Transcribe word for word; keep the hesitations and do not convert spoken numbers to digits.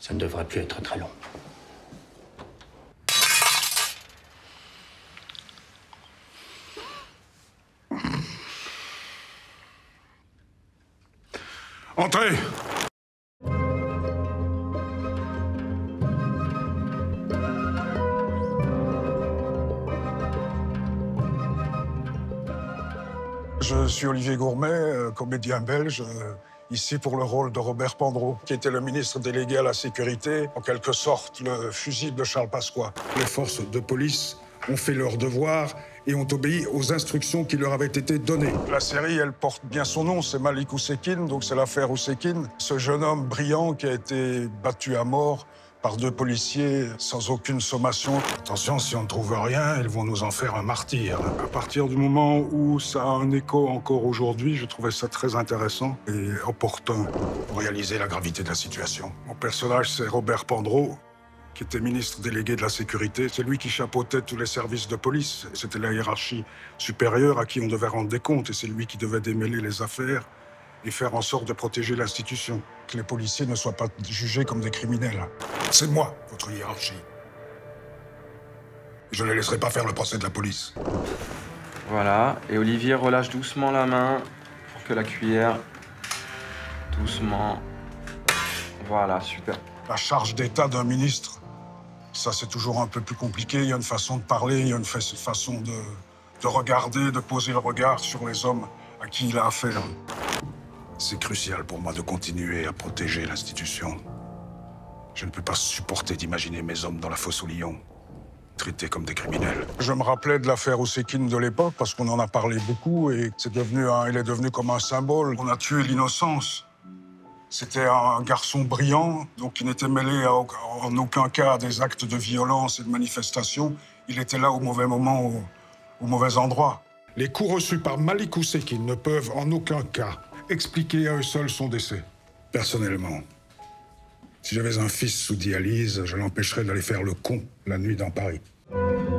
Ça ne devrait plus être très long. Entrez! Je suis Olivier Gourmet, euh, comédien belge, euh, ici pour le rôle de Robert Pandreau, qui était le ministre délégué à la sécurité, en quelque sorte le fusible de Charles Pasqua. Les forces de police ont fait leur devoir et ont obéi aux instructions qui leur avaient été données. La série, elle porte bien son nom, c'est Malik Oussekine, donc c'est l'affaire Oussekine. Ce jeune homme brillant qui a été battu à mort par deux policiers sans aucune sommation. Attention, si on ne trouve rien, ils vont nous en faire un martyr. À partir du moment où ça a un écho encore aujourd'hui, je trouvais ça très intéressant et opportun pour réaliser la gravité de la situation. Mon personnage, c'est Robert Pandreau, qui était ministre délégué de la Sécurité. C'est lui qui chapeautait tous les services de police. C'était la hiérarchie supérieure à qui on devait rendre des comptes, et c'est lui qui devait démêler les affaires et faire en sorte de protéger l'institution, que les policiers ne soient pas jugés comme des criminels. C'est moi, votre hiérarchie. Je ne laisserai pas faire le procès de la police. Voilà, et Olivier relâche doucement la main pour que la cuillère... Doucement... Voilà, super. La charge d'État d'un ministre, ça c'est toujours un peu plus compliqué. Il y a une façon de parler, il y a une fa façon de, de regarder, de poser le regard sur les hommes à qui il a affaire. C'est crucial pour moi de continuer à protéger l'institution. Je ne peux pas supporter d'imaginer mes hommes dans la fosse aux lions, traités comme des criminels. Je me rappelais de l'affaire Oussekine de l'époque, parce qu'on en a parlé beaucoup, et c'est devenu un, il est devenu comme un symbole. On a tué l'innocence. C'était un garçon brillant, donc qui n'était mêlé à, en aucun cas à des actes de violence et de manifestation. Il était là au mauvais moment, au, au mauvais endroit. Les coups reçus par Malik Oussekine ne peuvent en aucun cas expliquer à eux seuls son décès. Personnellement, si j'avais un fils sous dialyse, je l'empêcherais d'aller faire le con la nuit dans Paris.